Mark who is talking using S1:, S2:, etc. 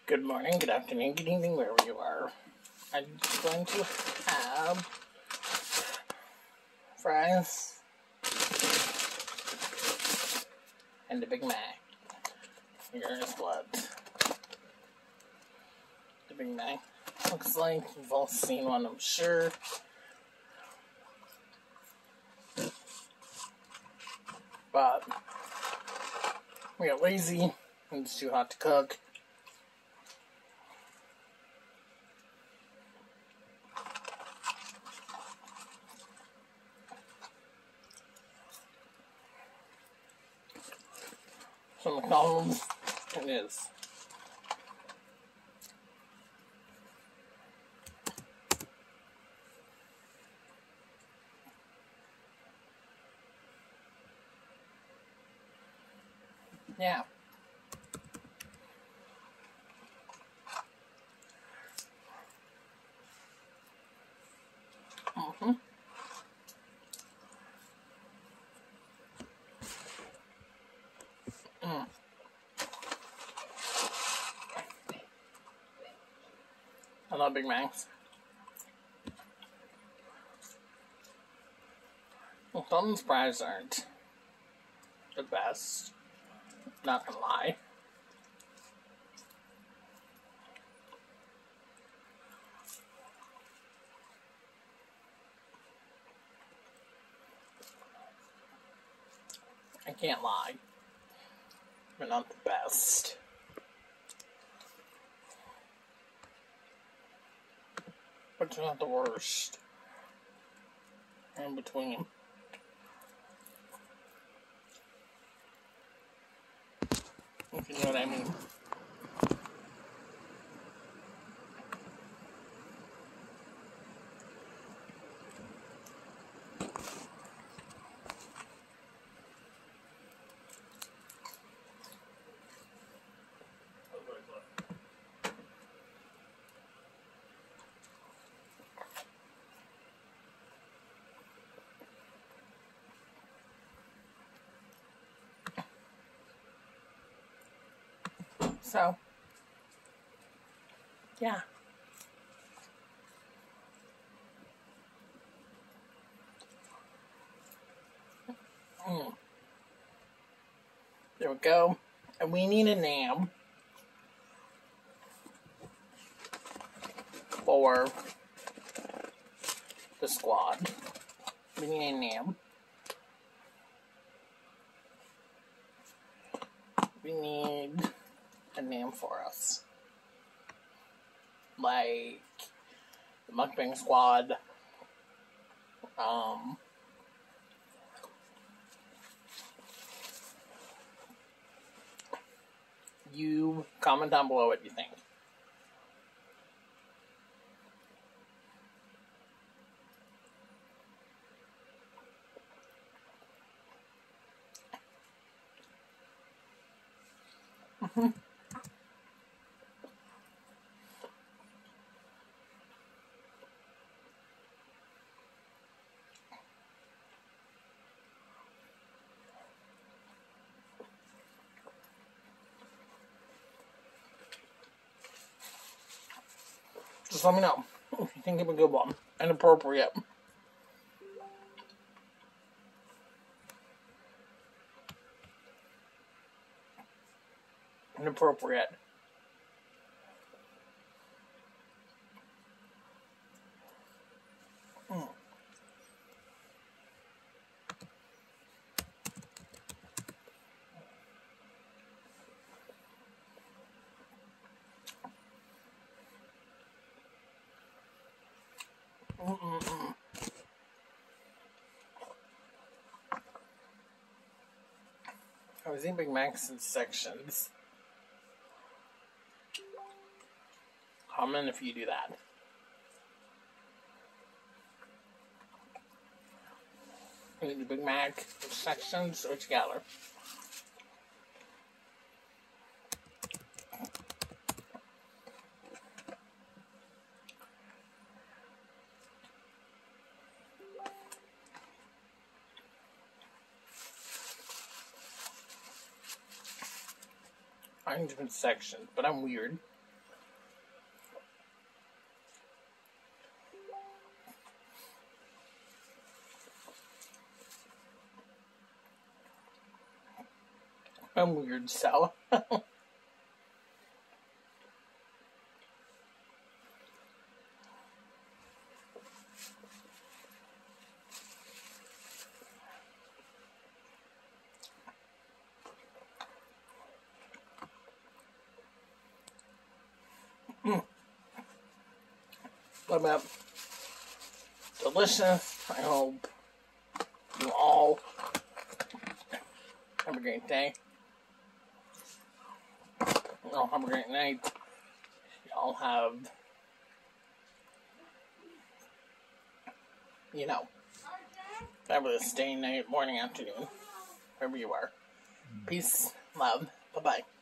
S1: Good morning, good afternoon, good evening, wherever you are. I'm going to have fries and a Big Mac. Here's what the Big Mac looks like. You've all seen one, I'm sure. But we got lazy and it's too hot to cook. So McDonald's it is. Yeah. I love Big Macs. McDonald's fries aren't the best. Not gonna lie. I can't lie. They're not the best. But they're not the worst. In between. If you know what I mean. So, yeah. There we go. And we need a name for the squad. We need a name. We need a name for us. Like the Mukbang Squad. You comment down below what you think. Just let me know if you think of a good one and appropriate. Inappropriate. I was eating Big Macs in sections. Comment if you do that. You eat the Big Mac in sections or together. I'm in different sections, but I'm weird. I'm weird, so. But delicious. I hope you all have a great day. Y'all have a great night. Y'all have, fabulous day, night, morning, afternoon, wherever you are. Peace, love, bye-bye.